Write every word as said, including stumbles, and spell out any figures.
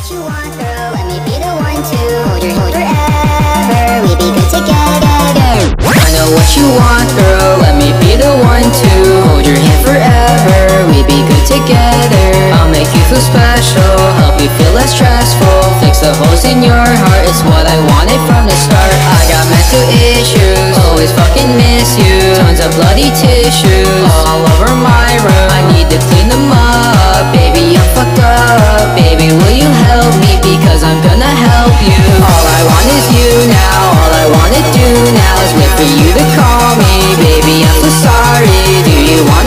what you want, girl. Let me be the one to hold your hand forever. We be good together. I know what you want, girl. Let me be the one to hold your hand forever. We be good together. I'll make you feel special, help you feel less stressful. Fix the holes in your heart, it's what I wanted from the start. I got mental issues, always fucking miss you. Tons of bloody tissues all over my room. I need to clean them up, baby, I'm fucked up. Baby, will you help me, because I'm gonna help you. All I want is you now, all I wanna do now is wait for you to call me. Baby, I'm so sorry.